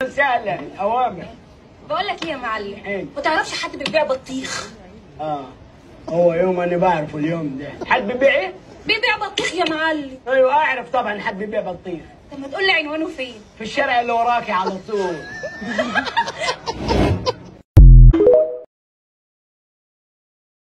سهلة أوامر. بقول لك ايه يا معلم؟ إيه؟ ما تعرفش حد بيبيع بطيخ؟ هو يوم أنا بعرفه اليوم ده. حد بيبيع إيه؟ بيبيع بطيخ يا معلم. أيوه أعرف طبعا حد بيبيع بطيخ. طب ما تقول لي عنوانه فين؟ في الشارع اللي وراكي على طول.